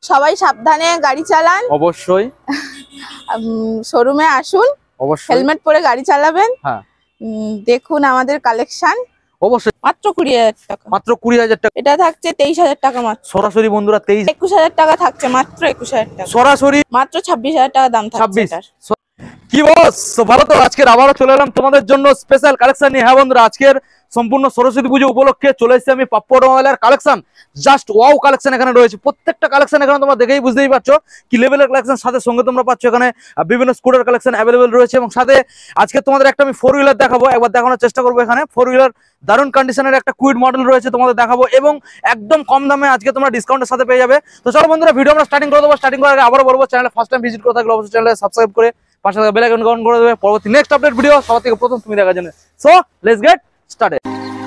সবাই সাবধানে গাড়ি চালান অবশ্যই। শোরুমে আসুন, অবশ্যই হেলমেট পরে গাড়ি চালাবেন। হ্যাঁ দেখুন আমাদের কালেকশন। অবশ্যই। মাত্র 20,000 টাকা, মাত্র 20,000 টাকা। এটা থাকছে 23,000 টাকা মাত্র। সরাসরি বন্ধুরা 21,000 টাকা থাকছে, মাত্র 21,000 টাকা। সরাসরি মাত্র 26,000 টাকা দাম থাকছে 26। এটার। কি বস ভালো তো? আজকের আবারও চলে এলাম তোমাদের জন্য স্পেশাল কালেকশন নিয়ে। হ্যাঁ বন্ধুরা, আজকের সম্পূর্ণ সরস্বতী পুজো উপলক্ষে চলে এসেছি আমি পাপ্পু অটোমোবাইলের কালেকশন। জাস্ট ওয়াও কালেকশন এখানে রয়েছে। প্রত্যেকটা কালেকশন এখানে তোমরা দেখেই বুঝতেই পারছো কি লেভেলের কালেকশন। সাথে সঙ্গে তোমরা পাচ্ছ এখানে বিভিন্ন স্কুটার কালেকশন অ্যাভেলেবেল রয়েছে, এবং সাথে আজকে তোমাদের একটা আমি 4 হুইলার দেখাবো। একবার দেখানোর চেষ্টা করবো। এখানে 4 হুইলার দারুণ কন্ডিশনের একটা কুইড মডেল রয়েছে, তোমাদের দেখাবো, এবং একদম কম দামে আজকে তোমরা ডিসকাউন্টের সাথে পেয়ে যাবে। তো চলো বন্ধুরা, ভিডিও আমরা স্টার্টিং করে দেবো। স্টার্টিং করার আগে আবারও বলবো, চ্যানেলে ফার্স্ট টাইম ভিজিট করে থাকলে অবশ্যই চ্যানেলে সাবস্ক্রাইব করে পাশে থাকা বেল আইকন অন করে দেবে। পরবর্তী নেক্সট আপডেট ভিডিও সবার থেকে প্রথম তুমি দেখার জন্য। So let's get started.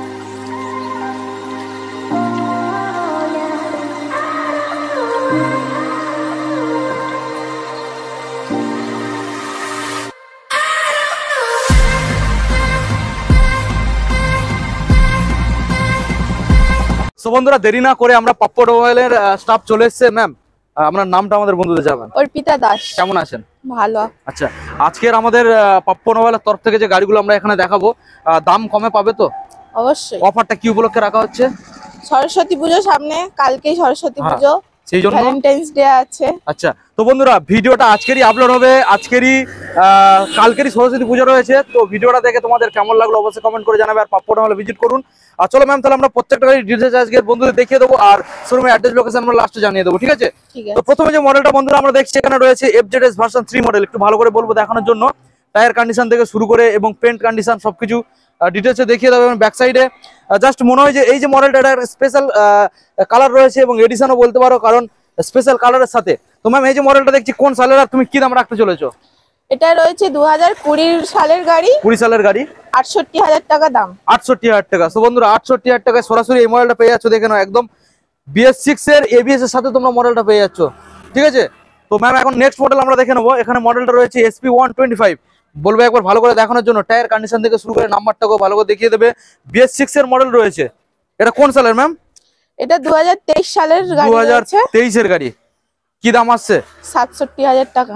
So বন্ধুরা, দেরি না করে আমরা পাপ্পু অটোমোবাইলের স্টাফ চলে এসেছে। ম্যাম, আপনার নামটা আমাদের বন্ধুদের জানাবেন। অর্পিতা দাস। কেমন আছেন? ভালো। আচ্ছা, আজকের আমাদের পাপ্পু অটোমোবাইলের তরফ থেকে যে গাড়িগুলো আমরা এখানে দেখাবো, দাম কমে পাবে তো? অবশ্যই। অফারটা কি উপলক্ষে রাখা হচ্ছে? সরস্বতী পুজো সামনে, কালকেই সরস্বতী পুজো, সেই জন্য ভ্যালেন্টাইন্স ডে আছে। আচ্ছা, তো বন্ধুরা ভিডিওটা আজকেরই আপলোড হবে। আজকেরই কালকেরই সরস্বতী পুজো রয়েছে। তো ভিডিওটা দেখে তোমাদের কেমন লাগলো অবশ্যই কমেন্ট করে জানাবে, আর পাপ্পু অটোমোবাইল ভিজিট করুন। আর চলো ম্যাম, তাহলে আমরা প্রত্যেকটা গাড়ির ডিটেইলস আজকের বন্ধুদের দেখিয়ে দেবো, আর শোরুমের অ্যাড্রেস লোকেশন আমরা লাস্টে জানিয়ে দেবো, ঠিক আছে? তো প্রথমে যে মডেলটা বন্ধুরা আমরা দেখছি এখানে রয়েছে FZS ভার্সন 3 মডেল। একটু ভালো করে বলবো দেখানোর জন্য। টায়ার কন্ডিশন থেকে শুরু করে এবং পেন্ট কন্ডিশন সবকিছু ডিটেলসে দেখিয়ে দেবো। এবং ব্যাক সাইডে জাস্ট মনে হয় যে এই যে মডেলটা, এটা স্পেশাল কালার রয়েছে এবং এডিশনও বলতে পারো, কারণ স্পেশাল কালারের সাথে। তো ম্যাম, এই যে মডেলটা দেখছি কোন সালের, আর তুমি কি দাম রাখতে চলেছো? এটা রয়েছে 2020 সালের গাড়ি। 20 সালের গাড়ি, 68,000 টাকা দাম। 68,000 টাকা। তো বন্ধুরা 68,000 টাকায় সরাসরি এই মডেলটা পেয়ে যাচ্ছ। দেখে নাও, একদম BS6 এর ABS এর সাথে তোমরা মডেলটা পেয়ে যাচ্ছ, ঠিক আছে? তো ম্যাম, এখন নেক্সট মডেল আমরা দেখে নেবো। এখানে মডেলটা রয়েছে SP125। বলবো একবার ভালো করে দেখানোর জন্য। টায়ার কন্ডিশন থেকে শুরু করে নাম্বারটাকেও ভালো করে দেখিয়ে দেবে। BS6 এর মডেল রয়েছে। এটা কোন সালের ম্যাম? এটা 2023 সালের গাড়ি। 2023 এর গাড়ি। কি দাম আসছে? 67,000 টাকা।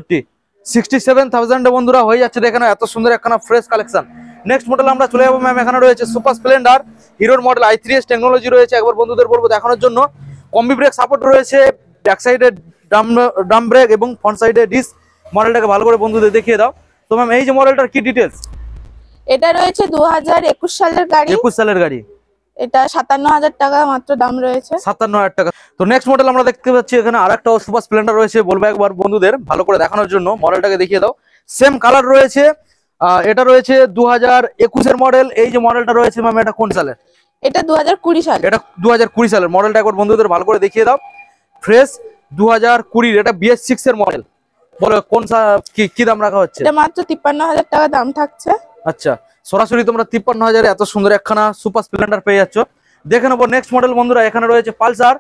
67,000 বন্ধুরা হয়ে যাচ্ছে। দেখেন এত সুন্দর একখানা ফ্রেশ কালেকশন। নেক্সট মডেল আমরা চলে যাবো ম্যাম। এখানে রয়েছে সুপার স্প্লেন্ডার, হিরোর মডেল i3s টেকনোলজি রয়েছে। একবার বন্ধুদের বলবো দেখানোর জন্য। কম্বি ব্রেক সাপোর্ট রয়েছে, ব্যাক সাইডে ড্রাম ব্রেক এবং ফ্রন্ট সাইডে ডিস্ক। মডেলটাকে ভালো করে বন্ধুদের দেখিয়ে দাও। তো ম্যাম, এই যে মডেলটার কি ডিটেলস? এটা রয়েছে 2021 সালের গাড়ি। 21 সালের গাড়ি। এটা 57,000 টাকা মাত্র দাম রয়েছে। 57,000 টাকা। তো নেক্সট মডেল আমরা দেখতে পাচ্ছি এখানে আরেকটা সুপার স্প্লেন্ডার রয়েছে। বলবো একবার বন্ধুদের ভালো করে দেখানোর জন্য। মডেলটাকে দেখিয়ে দাও। সেম কালার রয়েছে। এটা রয়েছে 2021 এর মডেল। এই যে মডেলটা রয়েছে ম্যাম, এটা কোন সালের? এটা 2020 সাল। এটা 2020 সালের মডেলটা একবার বন্ধুদের ভালো করে দেখিয়ে দাও। ফ্রেশ 2020। এটা BS6 এর মডেল। বলো কোন কি দাম রাখা হচ্ছে? এটা মাত্র 53,000 টাকা দাম থাকছে। আচ্ছা, সরাসরি তোমরা 53,000 এত সুন্দর একখানা সুপার স্প্লেন্ডার পেয়ে যাচ্ছ। দেখে নেবো নেক্সট মডেল বন্ধুরা। এখানে রয়েছে পালসার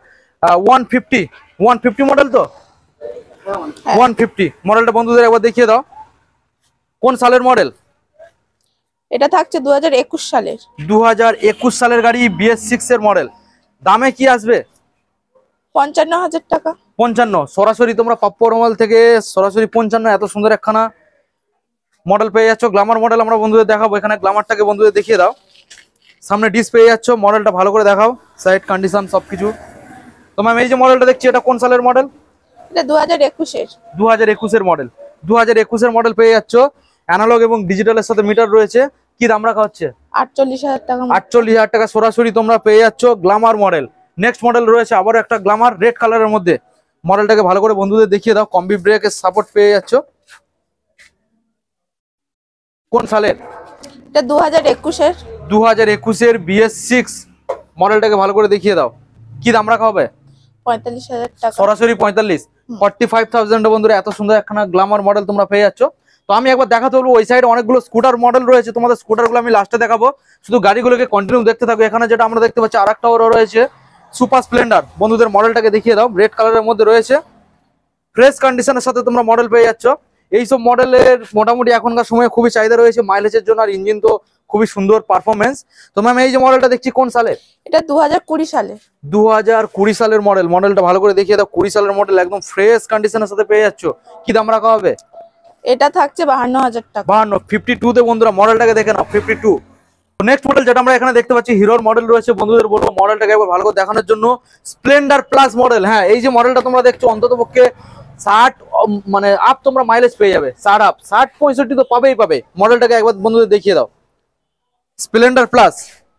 150 মডেল। তো 150 মডেলটা বন্ধুদের একবার দেখিয়ে দাও। কোন সালের মডেল? এটা থাকছে 2021 সালের। 2021 সালের গাড়ি, BS6 এর মডেল। দামে কি আসবে? 55,000 টাকা। 55। সরাসরি তোমরা পাপ্পু অটোমোবাইল থেকে সরাসরি 55 এত সুন্দর একখানা মডেল পেয়ে যাচ্ছ। গ্ল্যামার মডেল আমরা বন্ধুদের দেখাবো। এখানে গ্ল্যামারটাকে বন্ধুদের দেখিয়ে দাও। সামনে ডিস পেয়ে যাচ্ছ। মডেলটা ভালো করে দেখাও, সাইড কন্ডিশন সবকিছু। তো ম্যাম, এই যে মডেলটা দেখছি এটা কোন সালের মডেল? এটা 2021 এর। 2021 এর মডেল। 2021 এর মডেল পেয়ে যাচ্ছ। অ্যানালগ এবং ডিজিটালের সাথে মিটার রয়েছে। কি দাম রাখা হচ্ছে? 48,000 টাকা। 48,000 টাকা সরাসরি তোমরা পেয়ে যাচ্ছ গ্ল্যামার মডেল। নেক্সট মডেল রয়েছে আবারও একটা গ্ল্যামার রেড কালারের মধ্যে। মডেলটাকে ভালো করে বন্ধুদের দেখিয়ে দাও। কম্বি ব্রেকের সাপোর্ট পেয়ে যাচ্ছ। কোন সালের? এটা 2021 এর। 2021 এর BS6 মডেলটাকে ভালো করে দেখিয়ে দাও। কি দাম রাখা হবে? 45,000 টাকা। সরাসরি 45। 45,000 বন্ধুরা এত সুন্দর একখানা গ্ল্যামার মডেল তোমরা পেয়ে যাচ্ছ। তো আমি একবার দেখাতে বলবো, ওই সাইডে অনেকগুলো স্কুটার মডেল রয়েছে। তোমাদের স্কুটারগুলো আমি লাস্টে দেখাবো, শুধু গাড়িগুলোকে কন্টিনিউ দেখতে থাকো। এখানে যেটা আমরা দেখতে পাচ্ছি আরেকটাও রয়েছে সুপার স্প্লেন্ডার। বন্ধুদের মডেলটাকে দেখিয়ে দাও। রেড কালারের মধ্যে রয়েছে, ফ্রেশ কন্ডিশনের সাথে তোমরা মডেল পেয়ে যাচ্ছ। এইসব মডেলের মোটামুটি এখনকার সময়ে খুবই চাহিদা রয়েছে মাইলেজের জন্য। আর ইঞ্জিন তো খুবই সুন্দর পারফরমেন্স। তো ম্যাম এই যে মডেলটা দেখছি কোন সালে? এটা 2020 সালে। 2020 সালের মডেল। মডেলটা ভালো করে দেখিয়ে দাও। 20 সালের মডেল, একদম ফ্রেশ কন্ডিশনের সাথে পেয়ে যাচ্ছ। কি দাম রাখা হবে? এটা থাকছে 52,000 টাকা। 52, 52 তে বন্ধুরা মডেলটাকে দেখে নাও, 52। নেক্সট মডেল যেটা আমরা এখানে দেখতে পাচ্ছি হিরোর মডেল রয়েছে। বন্ধুদের বলবো মডেলটাকে একবার ভালো করে দেখানোর জন্য। Splendor plus model. হ্যাঁ, এই যে মডেলটা তোমরা দেখছো অন্ততপক্ষে 60 মানে আপ তোমরা মাইলেজ পেয়ে যাবে। 60 আপ, 60-65 তো পাবেই পাবে। মডেলটাকে একবার বন্ধুদের দেখিয়ে দাও। স্প্লেন্ডার প্লাস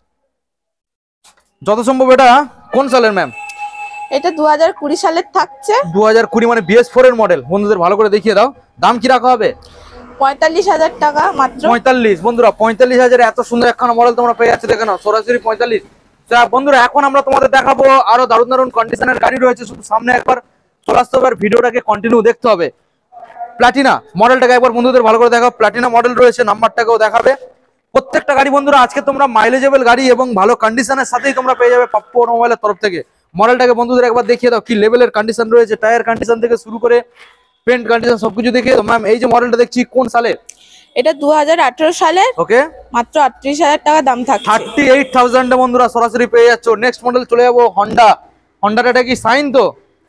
যত সম্ভব এটা কোন সালের ম্যাম? এটা 2020 সালের থাকছে। 2020 মানে BS4 এর মডেল। বন্ধুদের ভালো করে দেখিয়ে দাও। দাম কি রাখা হবে? 45,000 টাকা মাত্র। 45 বন্ধুরা, 45,000 এত সুন্দর একখানা মডেল তোমরা পেয়ে যাচ্ছে। দেখে নাও, সরাসরি 45। বন্ধুরা এখন আমরা তোমাদের দেখাবো আরো দারুণ দারুণ কন্ডিশনের গাড়ি রয়েছে। শুধু সামনে একবার চলে আসতে হবে, আর ভিডিওটাকে কন্টিনিউ দেখতে হবে। প্লাটিনা মডেলটাকে একবার বন্ধুদের ভালো করে দেখাও। প্লাটিনা মডেল রয়েছে, নাম্বারটাকেও দেখাবে। প্রত্যেকটা গাড়ি বন্ধুরা আজকে তোমরা মাইলেজেবল গাড়ি এবং ভালো কন্ডিশনের সাথেই তোমরা পেয়ে যাবে পাপ্পু অটোমোবাইলের তরফ থেকে। মডেলটাকে বন্ধুদের একবার দেখিয়ে দাও কি লেভেলের কন্ডিশন রয়েছে, টায়ার কন্ডিশন থেকে শুরু করে পেন্ট কন্ডিশন সবকিছু দেখিয়ে দাও। ম্যাম এই যে মডেলটা দেখছি কোন সালে? এটা 2018 সালের। ওকে, মাত্র 38,000 টাকা দাম থাকছে। 38,000 বন্ধুরা সরাসরি পেয়ে যাচ্ছ। নেক্সট মডেল চলে যাবো হন্ডা। হন্ডার এটা কি সাইন? তো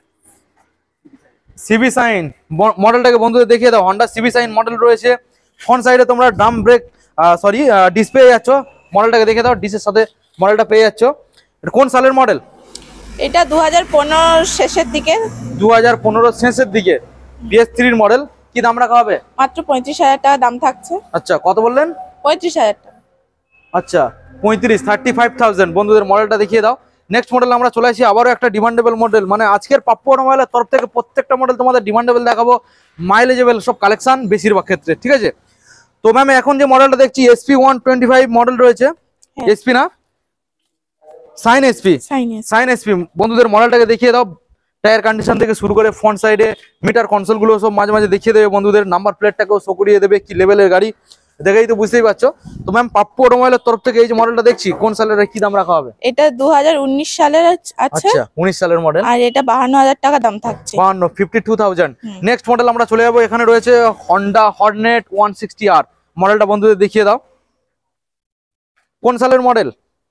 সিবি সাইন মডেলটাকে বন্ধুদের দেখিয়ে দাও। হন্ডা সিবি সাইন মডেল রয়েছে। ফ্রন্ট সাইডে তোমরা ড্রাম ব্রেক ডিস পেয়ে যাচ্ছ। মডেলটাকে দেখে দাও, ডিসের সাথে মডেলটা পেয়ে যাচ্ছ। এটা কোন সালের মডেল? এটা 2015 শেষের দিকে। 2015 শেষের দিকে BS3 মডেল। কি দাম রাখা হবে? মাত্র 35,000 টাকা দাম থাকছে। আচ্ছা, কত বললেন? 35,000 টাকা। আচ্ছা 35,000 বন্ধুদের মডেলটা দেখিয়ে দাও। নেক্সট মডেল আমরা চলে আসি আবারও একটা ডিমান্ডেবল মডেল। মানে আজকের পাপ্পু অটোমোবাইলের তরফ থেকে প্রত্যেকটা মডেল তোমাদের ডিমান্ডেবল দেখাবো, মাইলেজেবল সব কালেকশন বেশিরভাগ ক্ষেত্রে, ঠিক আছে? তো ম্যাম এখন যে মডেলটা দেখছি SP125 মডেল রয়েছে। এসপি না, সাইন এসপি। সাইন এসপি বন্ধুদের মডেলটাকে দেখিয়ে দাও। টায়ার কন্ডিশন থেকে শুরু করে ফ্রন্ট সাইডে মিটার কনসোল গুলো সব মাঝে মাঝে দেখিয়ে দেবে বন্ধুদের। নাম্বার প্লেটটাকেও শো করিয়ে দেবে কি লেভেলের গাড়ি, দেখেই তো বুঝতেই পারছো। তো ম্যাম পাপ্পু অটোমোবাইলের তরফ থেকে এই যে মডেলটা দেখছি কোন সালের, কি দাম রাখা হবে? এটা 2019 সালের আছে। আচ্ছা 19 সালের মডেল। আর এটা 52,000 টাকা দাম থাকছে। 52,000। নেক্সট মডেল আমরা চলে যাবো। এখানে রয়েছে হন্ডা হর্নেট 160R মডেলটা বন্ধুদের দেখিয়ে দাও। কোন সালের মডেল?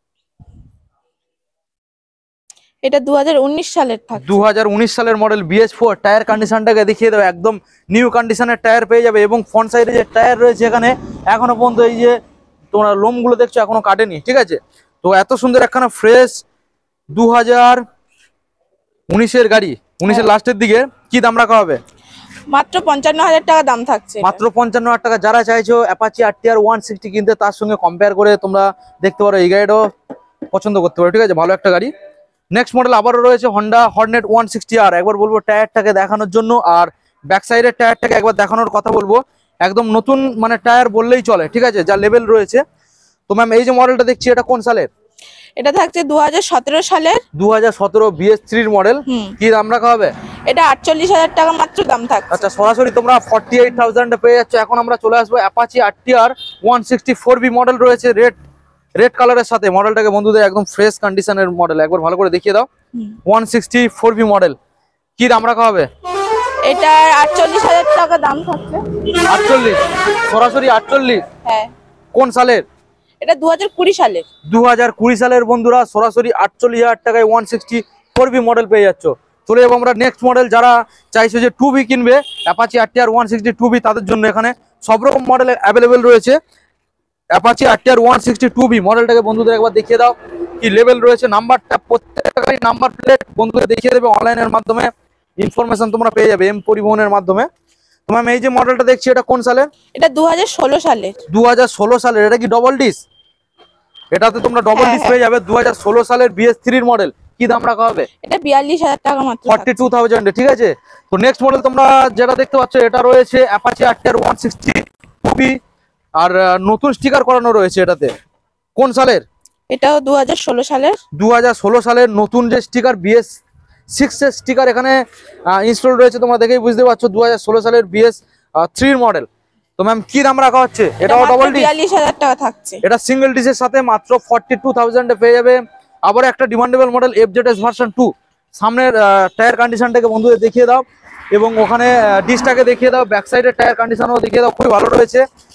এটা 2019 সালের থাকছে। 2019 সালের মডেল BS4। টায়ার কন্ডিশনটাকে দেখিয়ে দাও, একদম নিউ কন্ডিশনের টায়ার পেয়ে যাবে। এবং ফ্রন্ট সাইডে যে টায়ার রয়েছে এখানে এখনো পর্যন্ত এই যে তোমরা লোমগুলো দেখছো এখনো কাটেনি, ঠিক আছে? তো এত সুন্দর একখানা ফ্রেশ 2019-এর গাড়ি, 19-এর লাস্টের দিকে। কি দাম রাখা হবে? মাত্র 55,000 টাকা দাম থাকছে। মাত্র 55,000 টাকা। যারা চাইছো অ্যাপাচি RTR 160 কিনতে, তার সঙ্গে কম্পেয়ার করে তোমরা দেখতে পারো, এই গাড়িটাও পছন্দ করতে পারো, ঠিক আছে? ভালো একটা গাড়ি। নেক্সট মডেল আবারও রয়েছে হন্ডা হর্নেট 160R। একবার বলবো টায়ারটাকে দেখানোর জন্য, আর ব্যাক সাইডের টায়ারটাকে একবার দেখানোর কথা বলবো। একদম নতুন মানে টায়ার বললেই চলে, ঠিক আছে? যা লেভেল রয়েছে। তো ম্যাম এই যে মডেলটা দেখছি এটা কোন সালের? এটা থাকছে 2017 সালের। 2017 BS3 মডেল। কি দাম রাখা হবে? এটা 48,000 টাকা মাত্র দাম থাকছে। আচ্ছা সরাসরি তোমরা 48,000 পেয়ে যাচ্ছ। এখন আমরা চলে আসবো অ্যাপাচি RTR 164B মডেল রয়েছে রেড কালারের সাথে। মডেলটাকে বন্ধুদের একদম ফ্রেশ কন্ডিশনের মডেল, একবার ভালো করে দেখিয়ে দাও। 164B model. কি দাম রাখা হবে? এটা 48,000 টাকা দাম থাকছে। 48, সরাসরি 48। হ্যাঁ। কোন সালের? এটা 2020 সালের। 2020 সালের বন্ধুরা সরাসরি 48,000 টাকায় 164B মডেল পেয়ে যাচ্ছ। চলে যাবো আমরা নেক্সট মডেল। যারা চাইছো যে 2B কিনবে অ্যাপাচি RTR 162B, তাদের জন্য এখানে সব রকম মডেল অ্যাভেলেবেল রয়েছে। অ্যাপাচি RTR 162B মডেলটাকে বন্ধুদের একবার দেখিয়ে দাও কি লেভেল রয়েছে। নাম্বারটা প্রত্যেকটা গাড়ি নাম্বার প্লেট বন্ধুদের দেখিয়ে দেবে অনলাইনের মাধ্যমে। ইনফরমেশন তোমরা পেয়ে যাবে পরিবহনের মাধ্যমে। তো ম্যাম এই যে মডেলটা দেখছি এটা কোন সালের? এটা 2016 সালের। 2016 সালের। এটা কি ডবল ডিস? এটাতে তোমরা ডবল ডিস পেয়ে যাবে। 2016 সালের BS3 মডেল। কি দাম রাখা হবে? এটা 42,000 টাকা মাত্র। 42,000, ঠিক আছে? তো নেক্সট মডেল তোমরা যেটা দেখতে পাচ্ছ এটা রয়েছে অ্যাপাচি RTR 162B, আর নতুন স্টিকার করানো রয়েছে এটাতে। কোন সালের? এটাও 2016 সালের। 2016 সালের নতুন যে স্টিকার BS6 এর স্টিকার এখানে ইনস্টল রয়েছে, তোমরা দেখেই বুঝতে পারছো। 2016 সালের BS3 মডেল। তো ম্যাম কি দাম রাখা হচ্ছে? এটাও ডবল ডিস। 42,000 টাকা থাকছে। এটা সিঙ্গেল ডিসের সাথে মাত্র 42,000 এ পেয়ে যাবে। আবার একটা ডিমান্ডেবল মডেল FZS ভার্সন 2। সামনের টায়ার কন্ডিশনটাকে বন্ধুদের দেখিয়ে দাও এবং ওখানে ডিসটাকে দেখিয়ে দাও। ব্যাক সাইডের টায়ার কন্ডিশনও দেখিয়ে দাও, খুবই ভালো রয়েছে।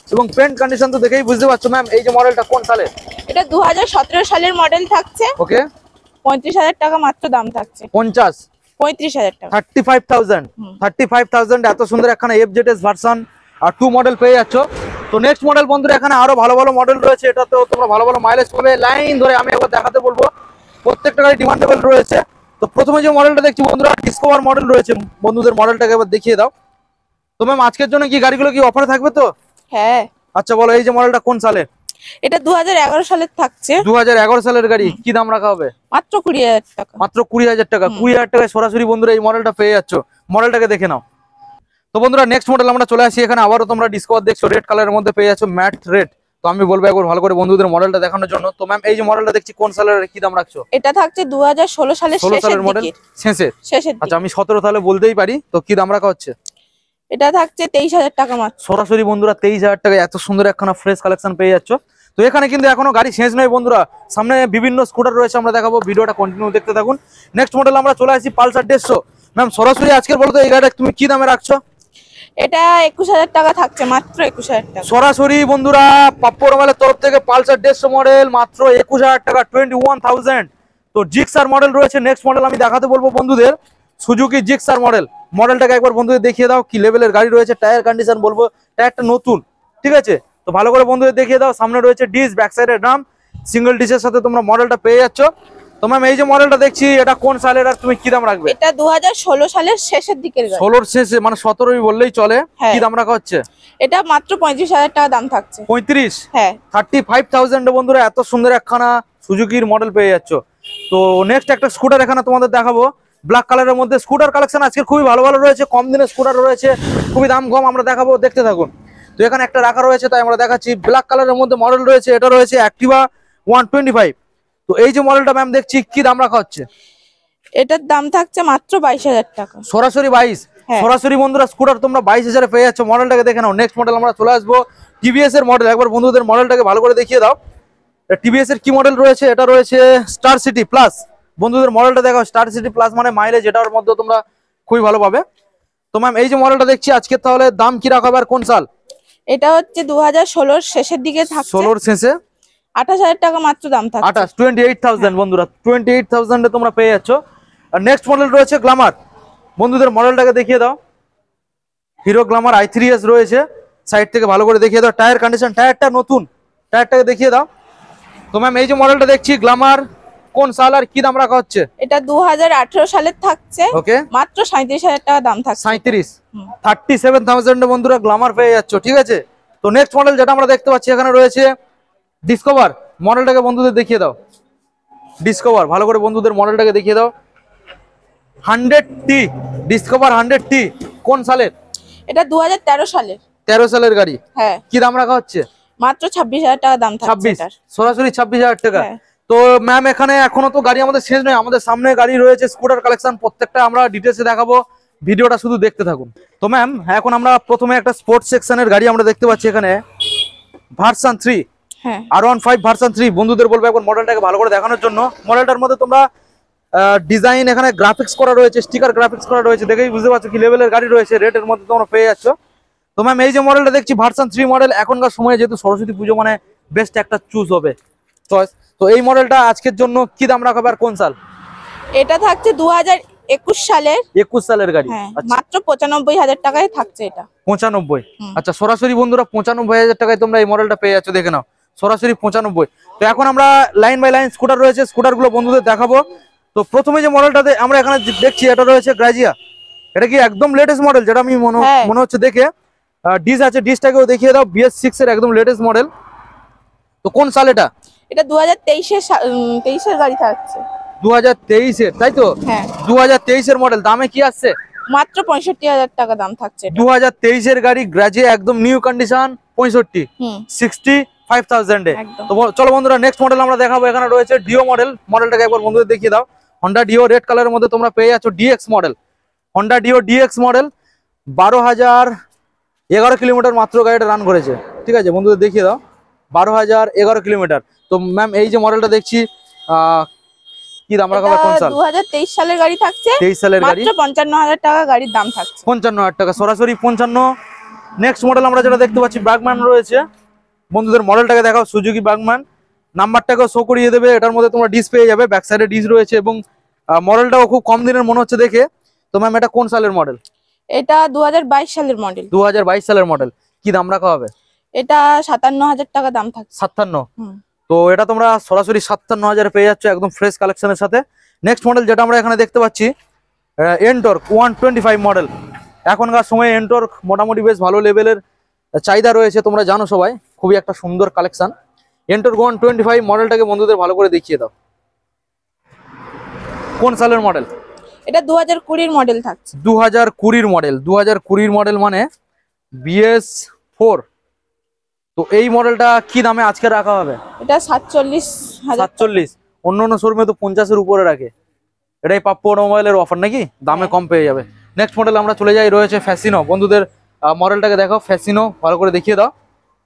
এবং পেন্ট কন্ডিশন তো দেখেই বুঝতে পারছো ম্যাম এই যে মডেলটা কোন সালে? এটা 2017 সালের মডেল থাকছে। ওকে, 35,000 টাকা মাত্র দাম থাকছে। 50, 35,000 টাকা, 35,000, 35,000 এত সুন্দর একখানা FZS ভার্সন আর 2 মডেল পেয়ে যাচ্ছ। তো নেক্সট মডেল বন্ধুরা এখানে আরো ভালো ভালো মডেল রয়েছে, এটাতেও তোমরা ভালো ভালো মাইলেজ পাবে। লাইন ধরে আমি একবার দেখাতে বলবো, প্রত্যেকটা গাড়ি ডিমান্ডেবল রয়েছে। তো প্রথমে যে মডেলটা দেখছি বন্ধুরা ডিসকভার মডেল রয়েছে, বন্ধুদের মডেলটাকে একবার দেখিয়ে দাও। তো ম্যাম আজকের জন্য কি গাড়িগুলো কি অফারে থাকবে তো? হ্যাঁ। আচ্ছা বলো এই যে মডেলটা কোন সালে? এটা 2011 সালের থাকছে। 2011 সালের গাড়ি, কি দাম রাখা হবে? মাত্র 20,000 টাকা। মাত্র 20,000 টাকা। 20,000 টাকায় সরাসরি বন্ধুরা এই মডেলটা পেয়ে যাচ্ছ। মডেলটাকে দেখে নাও। তো বন্ধুরা নেক্সট মডেল আমরা চলে আসি, এখানে আবারও তোমরা ডিসকভার দেখছো, রেড কালারের মধ্যে পেয়ে যাচ্ছ, ম্যাট রেড। তো আমি বলবো একবার ভালো করে বন্ধুদের মডেলটা দেখানোর জন্য। তো ম্যাম এই যে মডেলটা দেখছি কোন সালের, কি দাম রাখছো? এটা থাকছে 2016 সালের 16 সালের মডেল, শেষের। আচ্ছা আমি 17 তাহলে বলতেই পারি। তো কি দাম রাখা হচ্ছে? এটা থাকছে 23,000 টাকা মাত্র। সরাসরি বন্ধুরা 23,000 টাকায় এত সুন্দর একখানা ফ্রেশ কালেকশন পেয়ে যাচ্ছ। তো এখানে কিন্তু এখনো গাড়ি শেষ নয় বন্ধুরা, সামনে বিভিন্ন স্কুটার রয়েছে, আমরা দেখাবো, ভিডিওটা কন্টিনিউ দেখতে থাকুন। নেক্সট মডেল আমরা চলে আসি পালসার 150। ম্যাম সরাসরি আজকের বলতো এই গাড়িটা তুমি কি দামে রাখছো? এটা 21,000 টাকা থাকছে, মাত্র 21,000 টাকা। সরাসরি বন্ধুরা পাপ্পু রমালের তরফ থেকে পালসার 150 মডেল মাত্র 21,000 টাকা, 21,000। তো জিক্সার মডেল রয়েছে, নেক্সট মডেল আমি দেখাতে বলবো বন্ধুদের সুজুকি জিক্সার মডেল। মডেলটাকে একবার বন্ধুদের দেখিয়ে দাও কি লেভেলের গাড়ি রয়েছে। টায়ার কন্ডিশন বলবো টায়ারটা নতুন, ঠিক আছে? তো ভালো করে বন্ধুদের দেখিয়ে দাও। সামনে রয়েছে ডিস, ব্যাক সাইডের ড্রাম, সিঙ্গেল ডিসের সাথে তোমরা মডেলটা পেয়ে যাচ্ছ। তো ম্যাম এই যে মডেলটা দেখছি এটা কোন সালের আর তুমি কি দাম রাখবে? এটা 2016 সালের শেষের দিকের গাড়ি। 16 শেষে মানে 17 বললেই চলে। হ্যাঁ। কি দাম রাখা হচ্ছে? এটা মাত্র 35,000 টাকা দাম থাকছে। 35? হ্যাঁ। 35,000 বন্ধুরা এত সুন্দর একখানা সুজুকির মডেল পেয়ে যাচ্ছ। তো নেক্সট একটা স্কুটার এখানে তোমাদের দেখাবো, ব্ল্যাক কালারের মধ্যে। স্কুটার কালেকশন আজকে খুবই ভালো ভালো রয়েছে, কম দিনের স্কুটার রয়েছে, খুবই দাম কম, আমরা দেখাবো, দেখতে থাকুন। তো এখানে একটা রাখা রয়েছে তাই আমরা দেখাচ্ছি, ব্ল্যাক কালারের মধ্যে মডেল রয়েছে, এটা রয়েছে অ্যাক্টিভা 125। তো এই যে মডেলটা ম্যাম দেখছি কি দাম রাখা হচ্ছে? এটার দাম থাকছে মাত্র 22,000 টাকা। সরাসরি 22? হ্যাঁ। সরাসরি বন্ধুরা স্কুটার তোমরা 22,000 পেয়ে যাচ্ছ। মডেলটাকে দেখে নাও। নেক্সট মডেল আমরা চলে আসবো টিভিএস এর মডেল, একবার বন্ধুদের মডেলটাকে ভালো করে দেখিয়ে দাও। টিভিএস এর কি মডেল রয়েছে? এটা রয়েছে স্টার সিটি প্লাস। বন্ধুদের মডেলটা দেখো, স্টার সিটি প্লাস মানে মাইলেজ এটার মধ্যে তোমরা খুবই ভালো পাবে। তো ম্যাম এই যে মডেলটা দেখছি আজকে তাহলে দাম কি রাখা হবে আর কোন সাল? এটা হচ্ছে 2016 শেষের দিকে থাকছে। 16 শেষে 28,000 টাকা মাত্র দাম থাকছে। 28, 28,000 বন্ধুরা, 28,000 এ তোমরা পেয়ে যাচ্ছ। আর নেক্সট মডেল রয়েছে গ্ল্যামার। বন্ধুদের মডেলটাকে দেখিয়ে দাও, হিরো গ্ল্যামার i3s রয়েছে, সাইড থেকে ভালো করে দেখিয়ে দাও। টায়ার কন্ডিশন, টায়ারটা নতুন, টায়ারটাকে দেখিয়ে দাও। তো ম্যাম এই যে মডেলটা দেখছি গ্ল্যামার কোন সাল আর কি দাম রাখা হচ্ছে? এটা 2018 সালের থাকছে। ওকে, মাত্র 37,000 টাকা দাম থাকছে। 37, 37,000 এ বন্ধুরা গ্ল্যামার পেয়ে যাচ্ছ, ঠিক আছে? তো নেক্সট মডেল যেটা আমরা দেখতে পাচ্ছি এখানে রয়েছে ডিসকভার। মডেলটাকে বন্ধুদের দেখিয়ে দাও, ডিসকভার ভালো করে বন্ধুদের মডেলটাকে দেখিয়ে দাও। 100T, ডিসকভার 100T কোন সালের? এটা 2013 সালের। 13 সালের গাড়ি। হ্যাঁ। কি দাম রাখা হচ্ছে? মাত্র 26,000 টাকা দাম থাকছে 26, এটার। সরাসরি 26,000 টাকা। হ্যাঁ। তো ম্যাম এখানে এখনো তো গাড়ি আমাদের শেষ নয়, আমাদের সামনে গাড়ি রয়েছে, স্কুটার কালেকশন, প্রত্যেকটা আমরা ডিটেলসে দেখাবো, ভিডিওটা শুধু দেখতে থাকুন। তো ম্যাম এখন আমরা প্রথমে একটা স্পোর্টস সেকশনের গাড়ি আমরা দেখতে পাচ্ছি এখানে, ভার্সন 3, হ্যাঁ। R15 version 3। বন্ধুদের বলবো একবার মডেলটাকে ভালো করে দেখানোর জন্য। মডেলটার মধ্যে তোমরা ডিজাইন এখানে গ্রাফিক্স করা রয়েছে, স্টিকার গ্রাফিক্স করা রয়েছে, দেখেই বুঝতে পারছো কি লেভেলের গাড়ি রয়েছে, রেটের মধ্যে তোমরা পেয়ে যাচ্ছ। তো ম্যাম এই যে মডেলটা দেখছি ভার্সন 3 মডেল, এখনকার সময়ে যেহেতু সরস্বতী পুজো মানে বেস্ট একটা চুজ হবে চয়েস। তো এই মডেলটা আজকের জন্য কি দাম রাখা হবে আর কোন সাল? এটা থাকছে 2021 সালের। 21 সালের গাড়ি। হ্যাঁ। আচ্ছা, মাত্র 95,000 টাকায় থাকছে এটা। 95? আচ্ছা সরাসরি বন্ধুরা 95,000 টাকায় তোমরা এই মডেলটা পেয়ে যাচ্ছ, দেখে নাও, সরাসরি 95। তো এখন আমরা লাইন বাই লাইন স্কুটার রয়েছে, স্কুটারগুলো বন্ধুদের দেখাবো। তো প্রথমে যে মডেলটাতে আমরা এখানে দেখছি এটা রয়েছে গ্রাজিয়া। এটা কি একদম লেটেস্ট মডেল যেটা আমি মনে হচ্ছে দেখে। ডিস আছে, ডিসটাকেও দেখিয়ে দাও, BS6 এর একদম লেটেস্ট মডেল। তো কোন সাল এটা? এটা 2023 এর গাড়ি থাকছে। 2023 এর, তাই তো? হ্যাঁ। 2023 এর মডেল, দামে কি আসছে? মাত্র 65,000 টাকা দাম থাকছে এটা। 2023 এর গাড়ি গ্রাজিয়া, একদম নিউ কন্ডিশন, 65, 65,000 এ। একদম। তো চলো বন্ধুরা নেক্সট মডেল আমরা দেখাবো, এখানে রয়েছে ডিও মডেল। মডেলটাকে একবার বন্ধুদের দেখিয়ে দাও। হন্ডা ডিও রেড কালারের মধ্যে তোমরা পেয়ে যাচ্ছ DX model. Honda Dio DX model, 12,011 kilometre মাত্র গাড়িটা রান করেছে, ঠিক আছে? বন্ধুদের দেখিয়ে দাও, 12,011 কিলোমিটার। তো ম্যাম এই যে মডেলটা দেখছি কি দাম রাখা হবে কোন সাল? 2023 সালের গাড়ি থাকছে। 23 সালের গাড়ি, মাত্র 55,000 টাকা গাড়ির দাম থাকছে। 55,000 টাকা, সরাসরি 55। নেক্সট মডেল আমরা যেটা দেখতে পাচ্ছি বার্গম্যান রয়েছে। বন্ধুদের মডেলটাকে দেখাও, সুজুকি বার্গম্যান। নাম্বারটাকেও শো করিয়ে দেবে, এটার মধ্যে তোমরা ডিস পেয়ে যাবে, ব্যাক সাইডে ডিস রয়েছে এবং মডেলটাও খুব কম দিনের মনে হচ্ছে দেখে। তো ম্যাম এটা কোন সালের মডেল? এটা 2022 সালের মডেল। 2022 সালের মডেল। কি দাম রাখা হবে? এটা 57,000 টাকা দাম থাকছে। 57। তো এটা তোমরা সরাসরি 57,000 পেয়ে যাচ্ছ একদম ফ্রেশ কালেকশনের সাথে। নেক্সট মডেল যেটা আমরা এখানে দেখতে পাচ্ছি এনটর্ক 125 মডেল। এখনকার সময়ে এনটর্ক মোটামুটি বেশ ভালো লেভেলের চাহিদা রয়েছে, তোমরা জানো সবাই, খুবই একটা সুন্দর কালেকশন। এনটর্ক 125 মডেলটাকে বন্ধুদের ভালো করে দেখিয়ে দাও, কোন সালের মডেল? এটা 2020 মডেল থাকছে। 2020 মডেল। 2020 মডেল মানে BS4। তো এই মডেলটা কি দামে আজকে রাখা হবে? এটা 47,000। 47। অন্য অন্য শোরুমে তো 50-এর উপরে রাখে, এটাই পাপ্পু অটোমোবাইলের অফার নাকি, দামে কম পেয়ে যাবে। নেক্সট মডেল আমরা চলে যাই, রয়েছে ফ্যাসিনো। বন্ধুদের মডেলটাকে দেখো, ফ্যাসিনো ভালো করে দেখিয়ে দাও।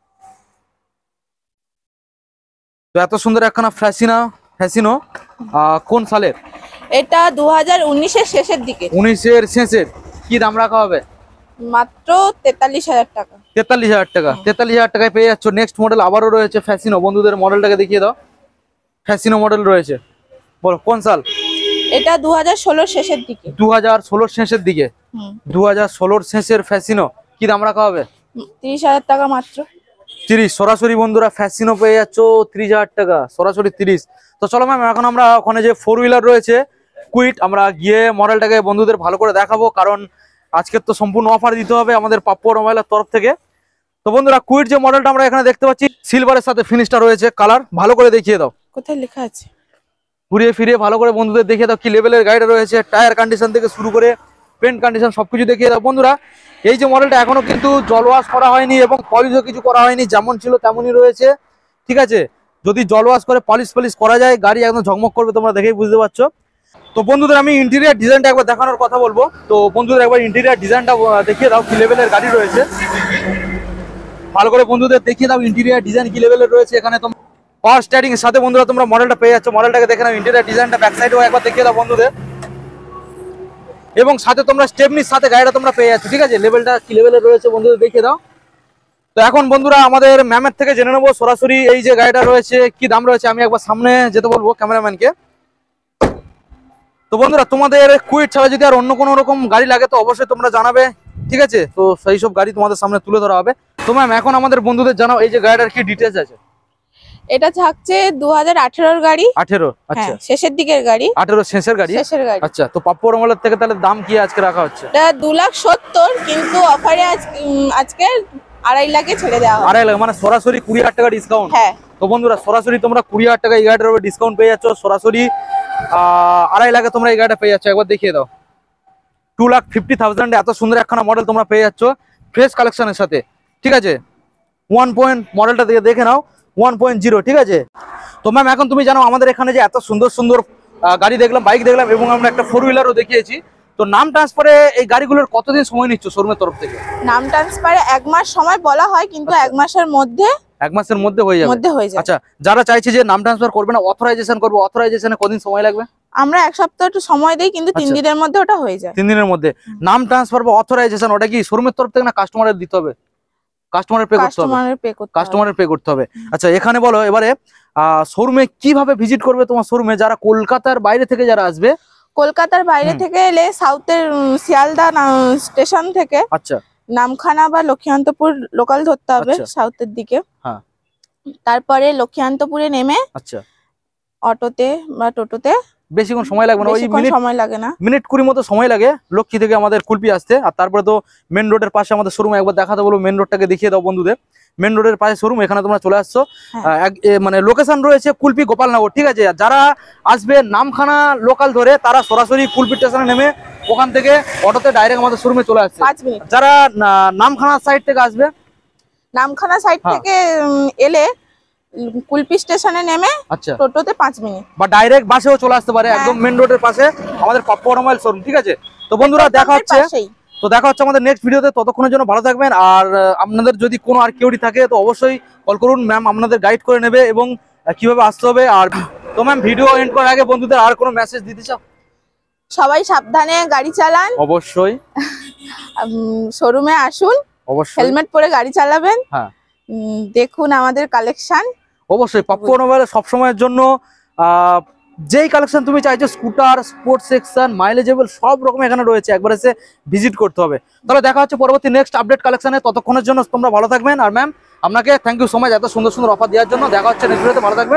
তো এত সুন্দর একখানা ফ্যাসিনো কোন সালের? এটা 2019 এর শেষের দিকে। 19-এর শেষের। কি দাম রাখা হবে? মাত্র 43,000 টাকা। 43,000 টাকা। 43,000 টাকায় পেয়ে যাচ্ছ। নেক্সট মডেল আবারও রয়েছে ফ্যাসিনো। বন্ধুদের মডেলটাকে দেখিয়ে দাও, ফ্যাসিনো মডেল রয়েছে, বলো কোন সাল? এটা 2016 শেষের দিকে। 2016 শেষের দিকে। 2016 শেষের ফ্যাসিনো। কি দাম রাখা হবে? 30,000 টাকা মাত্র। 30। সরাসরি বন্ধুরা ফ্যাসিনো পেয়ে যাচ্ছ 30,000 টাকা, সরাসরি 30। তো চলো ম্যাম, এখন আমরা ওখানে যে 4 হুইলার রয়েছে কুইট, আমরা গিয়ে মডেলটাকে বন্ধুদের ভালো করে দেখাবো, কারণ আজকে তো সম্পূর্ণ অফার দিতে হবে আমাদের পাপ্পু অটোমোবাইলের তরফ থেকে। তো বন্ধুরা কুইট যে মডেলটা আমরা এখানে দেখতে পাচ্ছি, সিলভারের সাথে ফিনিশটা রয়েছে, কালার ভালো করে দেখিয়ে দাও, কোথায় লেখা আছে? ঘুরিয়ে ফিরিয়ে ভালো করে বন্ধুদের দেখিয়ে দাও কি লেভেলের গাড়িটা রয়েছে, টায়ার কন্ডিশন থেকে শুরু করে পেন্ট কন্ডিশন সবকিছু দেখিয়ে দাও। বন্ধুরা এই যে মডেলটা এখনো কিন্তু জল ওয়াশ করা হয়নি এবং পলিশও কিছু করা হয়নি, যেমন ছিল তেমনই রয়েছে, ঠিক আছে। যদি জল ওয়াশ করে পলিশ করা যায়, গাড়ি একদম ঝকমক করবে, তোমরা দেখেই বুঝতে পারছো। তো বন্ধুদের আমি ইন্টেরিয়ার ডিজাইনটা একবার দেখানোর কথা বলবো। তো বন্ধুদের একবার ইন্টেরিয়ার ডিজাইনটা দেখিয়ে দাও কি লেভেলের গাড়ি রয়েছে, ভালো করে বন্ধুদের দেখিয়ে দাও ইন্টেরিয়ার ডিজাইন কি লেভেলের রয়েছে। এখানে তোমরা পাওয়ার স্টিয়ারিং এর সাথে বন্ধুরা তোমরা মডেলটা পেয়ে যাচ্ছ। মডেলটাকে দেখে নাও, ইন্টেরিয়ার ডিজাইনটা ব্যাক সাইডেও একবার দেখিয়ে দাও বন্ধুদের, এবং সাথে তোমরা স্টেপনির সাথে গাড়িটা তোমরা পেয়ে যাচ্ছ, ঠিক আছে। লেভেলটা কি লেভেলের রয়েছে বন্ধুদের দেখিয়ে দাও। তো এখন বন্ধুরা আমাদের ম্যামের থেকে জেনে নেবো সরাসরি এই যে গাড়িটা রয়েছে কি দাম রয়েছে। আমি একবার সামনে যেতে বলবো ক্যামেরাম্যানকে। তো বন্ধুরা তোমাদের কুইট ছাড়া যদি আর অন্য কোনো রকম গাড়ি লাগে তো অবশ্যই তোমরা জানাবে, ঠিক আছে। তো সেই সব গাড়ি তোমাদের সামনে তুলে ধরা হবে। তো ম্যাম এখন আমাদের বন্ধুদের জানাও এই যে গাড়িটার কি ডিটেলস আছে। এটা থাকছে 2018 গাড়ি। 18? আচ্ছা, শেষের দিকের গাড়ি। 18 শেষের গাড়ি। আচ্ছা, তো পাপ্পু অটোমোবাইলের থেকে তাহলে দাম কি আজকে রাখা হচ্ছে? এটা 2,70,000, কিন্তু অফারে আজকে 2.5 লাখে ছেড়ে দেওয়া হবে। 2.5 লাখ মানে সরাসরি 20,000 টাকা ডিসকাউন্ট। হ্যাঁ। তো বন্ধুরা সরাসরি তোমরা 20,000 টাকা এই গাড়িটার উপরে ডিসকাউন্ট পেয়ে যাচ্ছ, সরাসরি 2.5 লাখে তোমরা এই গাড়িটা পেয়ে যাচ্ছ। একবার দেখিয়ে দাও, 2,50,000 এত সুন্দর একখানা মডেল তোমরা পেয়ে যাচ্ছ ফ্রেশ কালেকশনের সাথে, ঠিক আছে। 1 পয়েন্ট মডেলটা দেখে নাও, 1.0, ঠিক আছে। তো ম্যাম এখন তুমি জানো আমাদের এখানে যে এত সুন্দর সুন্দর গাড়ি দেখলাম, বাইক দেখলাম, এবং আমরা একটা 4 হুইলারও দেখিয়েছি। তো নাম ট্রান্সফারে এই গাড়িগুলোর কতদিন সময় নিচ্ছ শোরুমের তরফ থেকে? নাম ট্রান্সফারে 1 মাস সময় বলা হয়, কিন্তু 1 মাসের মধ্যে 1 মাসের মধ্যে হয়ে যাবে। আচ্ছা, যারা চাইছে যে নাম ট্রান্সফার করবে না, অথরাইজেশন করবে, অথরাইজেশনে কদিন সময় লাগবে? আমরা 1 সপ্তাহ একটু সময় দেই, কিন্তু 3 দিনের মধ্যে ওটা হয়ে যায়। 3 দিনের মধ্যে নাম ট্রান্সফার বা অথরাইজেশন ওটা কি শোরুমের তরফ থেকে না কাস্টমারের দিতে হবে? কাস্টমারের পে করতে হবে। আচ্ছা, এখানে বলো এবারে শোরুমে কিভাবে ভিজিট করবে তোমার শোরুমে যারা কলকাতার বাইরে থেকে যারা আসবে? কলকাতার বাইরে থেকে এলে সাউথের শিয়ালদা স্টেশন থেকে আচ্ছা নামখানা বা লক্ষ্মীকান্তপুর লোকাল ধরতে হবে সাউথের দিকে। হ্যাঁ, তারপরে লক্ষ্মীকান্তপুরে নেমে আচ্ছা অটোতে বা টোটোতে, বেশিক্ষণ সময় লাগবে না, ওই সময় লাগে না, মিনিট 20 মতো সময় লাগে লক্ষ্মী থেকে আমাদের কুলপি আসতে। আর তারপরে তো মেন রোডের পাশে আমাদের শোরুম, একবার দেখাতে বলো মেন রোডটাকে দেখিয়ে দাও বন্ধুদের। মেন রোডের পাশে শোরুম, এখানে তোমরা চলে আসছো। মানে লোকেশন রয়েছে কুলপি গোপালনগর, ঠিক আছে। যারা আসবে নামখানা লোকাল ধরে তারা সরাসরি কুলপি স্টেশনে নেমে ওখান থেকে অটোতে ডাইরেক্ট আমাদের শোরুমে চলে আসছে। 5 মিনিট। যারা নামখানা সাইড থেকে আসবে, নামখানা সাইড থেকে এলে কুলপি স্টেশনে নেমে আচ্ছা টোটোতে 5 মিনিট, বা ডাইরেক্ট বাসেও চলে আসতে পারে একদম মেন রোডের পাশে আমাদের পাপ্পু অটোমোবাইল শোরুম, ঠিক আছে। তো বন্ধুরা দেখা হচ্ছে আমাদের নেক্সট ভিডিওতে। ততক্ষণের জন্য ভালো থাকবেন। আর আপনাদের যদি কোনো আর কিউরি থাকে তো অবশ্যই কল করুন, ম্যাম আপনাদের গাইড করে নেবে এবং কিভাবে আসতে হবে। আর তো ম্যাম ভিডিও এন্ড করার আগে বন্ধুদের আর কোনো মেসেজ দিতে চাও? সবাই সাবধানে গাড়ি চালান, অবশ্যই শোরুমে আসুন, অবশ্যই হেলমেট পরে গাড়ি চালাবেন। হ্যাঁ দেখুন আমাদের কালেকশন। অবশ্যই পাপ্পু অটোমোবাইলে সবসময়ের জন্য যেই কালেকশন তুমি চাইছো, স্কুটার, স্পোর্টস সেকশন, মাইলেজেবল সব রকম এখানে রয়েছে, একবার এসে ভিজিট করতে হবে। তাহলে দেখা হচ্ছে পরবর্তী নেক্সট আপডেট কালেকশনে, ততক্ষণের জন্য তোমরা ভালো থাকবেন। আর ম্যাম আপনাকে থ্যাংক ইউ সো মাচ এত সুন্দর সুন্দর অফার দেওয়ার জন্য। দেখা হচ্ছে নেক্সট ভিডিওতে, ভালো থাকবেন।